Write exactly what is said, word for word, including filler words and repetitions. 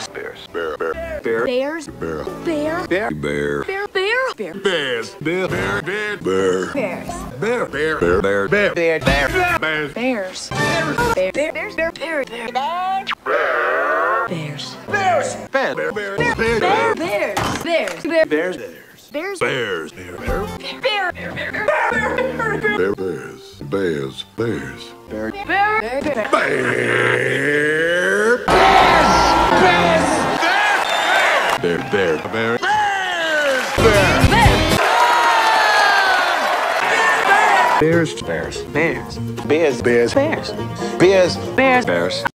bears, bears, bear, bear, bear, Bears. bear, Bear. bear, bear, Bear. Bear. Bear. bears, bear, bear, bear, bear, Bears. bear, bear, bear, bear, bear, bear, bear, bears, Bears. Bear. Bear. Bears. Bear. Bear. Bear. Bears. bears, bear, bear, bear, bear, Bear. Bears. Bears. Bear. bears, Bears. bears, bear, bear, Bear. Bear. Bear. bear, bears, bears, bears, bear, Bear. Bear. bear, bear, bear, bear, bear, bears, bears, bears, bears, bears, bears, bears, bears, bears,